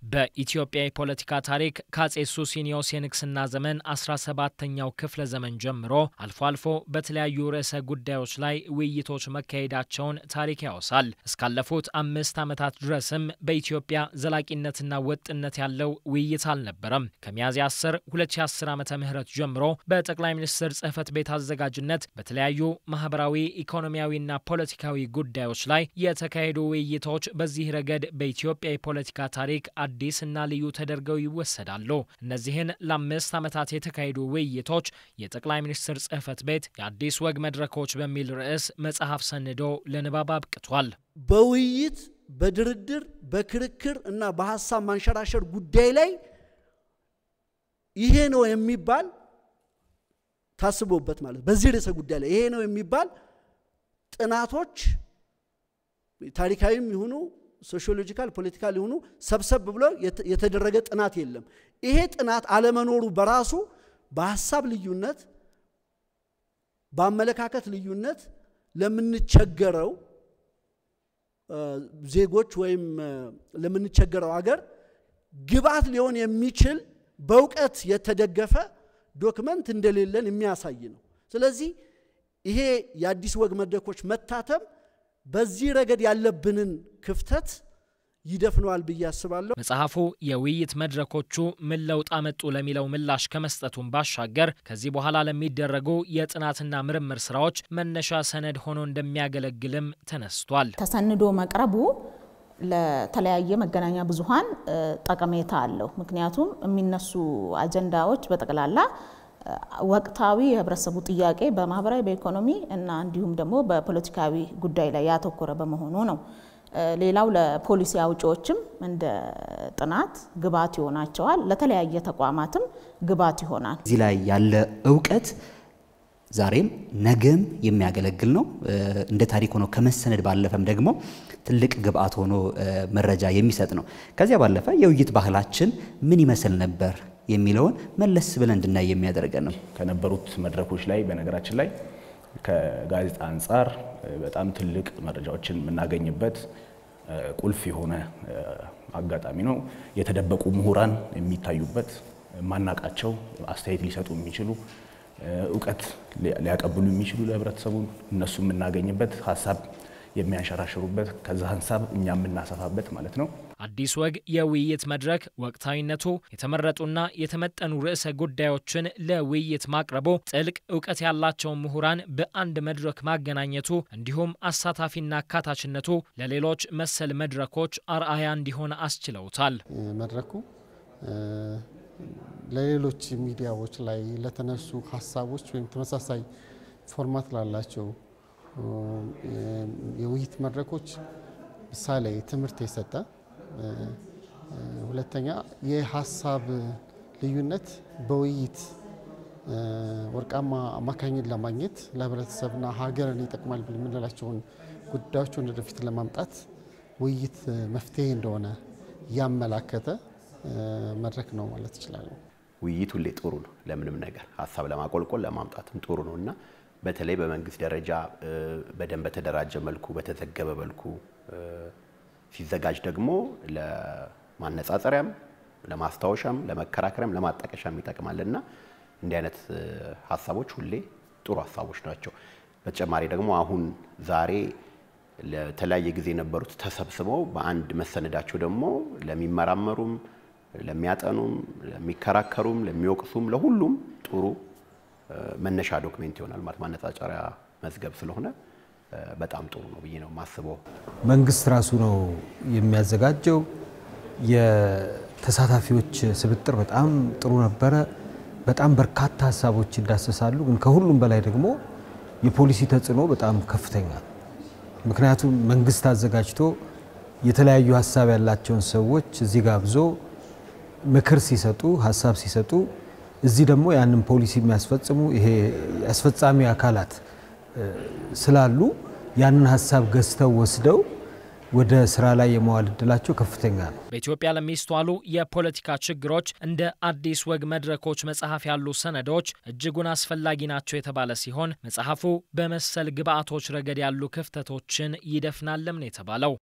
በኢትዮጵያ የፖለቲካ ታሪክ ከአጼ ሱሲኒዮስ የንግስና ዘመን 17ኛው ክፍለ ዘመን ጀምሮ አልፎ አልፎ በተለያዩ ርዕሰ ጉዳዮች ላይ ውይይቶች መካሄዳቸውን ታሪክ ያወሳል። እስካለፉት 5 ዓመታት ድረስም በኢትዮጵያ ዘላቂነትና ወጥነት ያለው ውይይት አልነበረም። ከሚያዝያ 10 2010 ዓመተ ምህረት ጀምሮ በጠቅላይ ሚኒስትር ጽሕፈት ቤት አዘጋጅነት በተለያዩ ማህበራዊ፣ ኢኮኖሚያዊና ፖለቲካዊ ጉዳዮች ላይ የተካሄዱ ውይይቶች በዚህ ረገድ በኢትዮጵያ የፖለቲካ ታሪክ አዲስና ልዩ ተደርገው ይወሰዳሉ። እነዚህን ለ5 ዓመታት የተካሄዱ ውይይቶች የጠቅላይ ሚኒስትር ጽሕፈት ቤት የአዲስ ወግ መድረኮች በሚል ርዕስ መጽሐፍ ሰንዶ ለንባብ አብቅቷል። በውይይት በድርድር በክርክር እና በሐሳብ ማንሸራሸር ጉዳይ ላይ ይሄ ነው የሚባል ታስቦበት ማለት በዚህ ርዕሰ ጉዳይ ላይ ይሄ ነው የሚባል ጥናቶች ታሪካዊም ይሁኑ ሶሺዮሎጂካል ፖለቲካል ይሁኑ ሰብሰብ ብሎ የተደረገ ጥናት የለም። ይሄ ጥናት አለመኖሩ በራሱ በሐሳብ ልዩነት በአመለካከት ልዩነት ለምንቸገረው ዜጎች ወይም ለምንቸገረው ሀገር ግብአት ሊሆን የሚችል በእውቀት የተደገፈ ዶክመንት እንደሌለን የሚያሳይ ነው። ስለዚህ ይሄ የአዲስ ወግ መድረኮች መታተም በዚህ ረገድ ያለብንን ክፍተት ይደፍነዋል ብዬ አስባለሁ። መጽሐፉ የውይይት መድረኮቹ ምን ለውጥ አመጡ ለሚለው ምላሽ ከመስጠቱን ባሻገር ከዚህ በኋላ ለሚደረጉ የጥናትና ምርምር ስራዎች መነሻ ሰነድ ሆኖ እንደሚያገለግልም ተነስቷል። ተሰንዶ መቅረቡ ለተለያየ መገናኛ ብዙሃን ጠቀሜታ አለው። ምክንያቱም የሚነሱ አጀንዳዎች በጠቅላላ ወቅታዊ የህብረተሰቡ ጥያቄ በማህበራዊ በኢኮኖሚ እና እንዲሁም ደግሞ በፖለቲካዊ ጉዳይ ላይ ያተኮረ በመሆኑ ነው። ሌላው ለፖሊሲ አውጪዎችም እንደ ጥናት ግብዓት ይሆናቸዋል፣ ለተለያየ ተቋማትም ግብዓት ይሆናል። እዚህ ላይ ያለ ዕውቀት ዛሬም ነገም የሚያገለግል ነው። እንደ ታሪክ ሆኖ ከመሰነድ ባለፈም ደግሞ ትልቅ ግብዓት ሆኖ መረጃ የሚሰጥ ነው። ከዚያ ባለፈ የውይይት ባህላችን ምን ይመስል ነበር የሚለውን መለስ ብለን እንድናይ የሚያደርገን ነው። ከነበሩት መድረኮች ላይ በነገራችን ላይ ከጋዜጣ አንፃር በጣም ትልቅ መረጃዎችን የምናገኝበት ቁልፍ የሆነ አጋጣሚ ነው። የተደበቁ ምሁራን የሚታዩበት ማናቃቸው አስተያየት ሊሰጡ የሚችሉ ዕውቀት ሊያቀብሉ የሚችሉ ለህብረተሰቡ እነሱ የምናገኝበት ሐሳብ የሚያንሸራሽሩበት ከዛ ሐሳብ እኛ የምናሰፋበት ማለት ነው። አዲስ ወግ የውይይት መድረክ ወቅታዊነቱ የተመረጡና የተመጠኑ ርዕሰ ጉዳዮችን ለውይይት ማቅረቡ ጥልቅ ዕውቀት ያላቸው ምሁራን በአንድ መድረክ ማገናኘቱ እንዲሁም አሳታፊና አካታችነቱ ለሌሎች መሰል መድረኮች አርአያ እንዲሆን አስችለውታል። መድረኩ ለሌሎች ሚዲያዎች ላይ ለተነሱ ሐሳቦች ወይም ተመሳሳይ ፎርማት ላላቸው የውይይት መድረኮች ምሳሌ ትምህርት የሰጠ ሁለተኛ የሐሳብ ልዩነት በውይይት ወርቃማ አማካኝነት ለማግኘት ለህብረተሰብና ሀገርን ይጠቅማል ብለን የምንላቸውን ጉዳዮች ወደፊት ለማምጣት ውይይት መፍትሄ እንደሆነ ያመላከተ መድረክ ነው ማለት ይችላል። ውይይት ሁሌ ጥሩ ነው። ለምንም ነገር ሐሳብ ለማቆልቆል ለማምጣትም ጥሩ ነውና በተለይ በመንግስት ደረጃ በደንብ ተደራጀ መልኩ በተዘገበ መልኩ ሲዘጋጅ ደግሞ ለማነጻጸሪያም ለማስታወሻም ለመከራከሪያም ለማጣቀሻም ይጠቅማልና እንዲህ አይነት ሐሳቦች ሁሌ ጥሩ ሐሳቦች ናቸው። በተጨማሪ ደግሞ አሁን ዛሬ ለተለያየ ጊዜ የነበሩት ተሰብስበው በአንድ መሰነዳቸው ደግሞ ለሚመራመሩም ለሚያጠኑም ለሚከራከሩም ለሚወቅሱም ለሁሉም ጥሩ መነሻ ዶክመንት ይሆናል ማለት ማነጻጸሪያ መዝገብ ስለሆነ በጣም ጥሩ ነው ብዬ ነው ማስበው። መንግስት ራሱ ነው የሚያዘጋጀው። የተሳታፊዎች ስብጥር በጣም ጥሩ ነበረ። በጣም በርካታ ሐሳቦች እንዳሰሳሉ። ግን ከሁሉም በላይ ደግሞ የፖሊሲ ተጽዕኖ በጣም ከፍተኛ ነው። ምክንያቱም መንግስት አዘጋጅቶ የተለያዩ ሐሳብ ያላቸውን ሰዎች እዚህ ጋብዞ ምክር ሲሰጡ ሐሳብ ሲሰጡ እዚህ ደግሞ ያንን ፖሊሲ የሚያስፈጽሙ ይሄ አስፈጻሚ አካላት ስላሉ ያንን ሐሳብ ገዝተው ወስደው ወደ ስራ ላይ የመዋል እድላቸው ከፍተኛ ነው። በኢትዮጵያ ለሚስተዋሉ የፖለቲካ ችግሮች እንደ አዲስ ወግ መድረኮች መጽሐፍ ያሉ ሰነዶች እጅጉን አስፈላጊ ናቸው የተባለ ሲሆን መጽሐፉ በመሰል ግብዓቶች ረገድ ያሉ ክፍተቶችን ይደፍናልም ነው የተባለው።